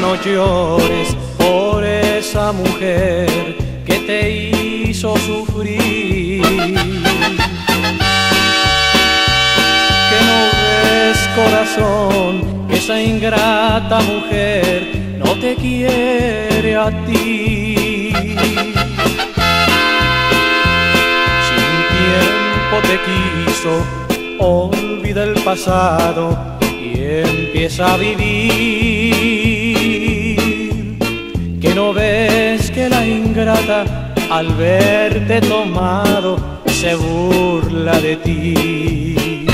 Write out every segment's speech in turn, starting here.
no llores por esa mujer que te hizo sufrir. Que no ves, corazón, que esa ingrata mujer no te quiere a ti. Sin tiempo te quiso, olvida el pasado y empieza a vivir. Que no ves que la ingrata al verte tomado se burla de ti.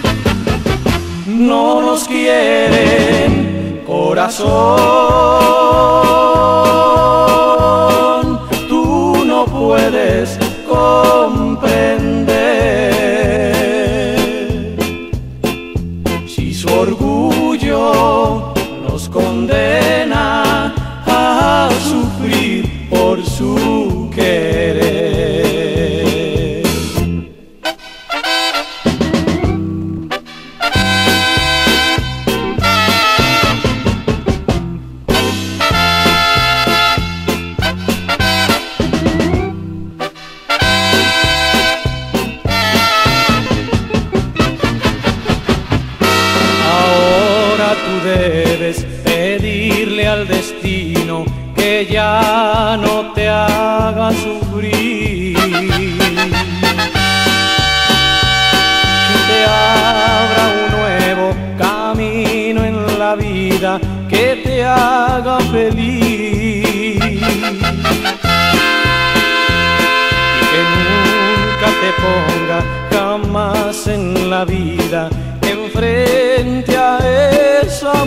No nos quieren, corazón, tú no puedes comprender. Si su orgullo nos condena a sufrir por su querer. Tú debes pedirle al destino que ya no te haga sufrir, que te abra un nuevo camino en la vida, que te haga feliz y que nunca te ponga jamás en la vida enfrente a esa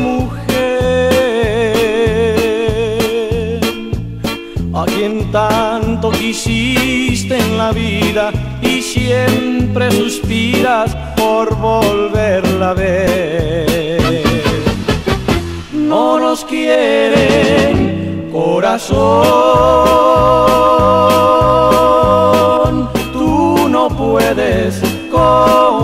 mujer a quien tanto quisiste en la vida y siempre suspiras por volverla a ver. No nos quieren, corazón, tú no puedes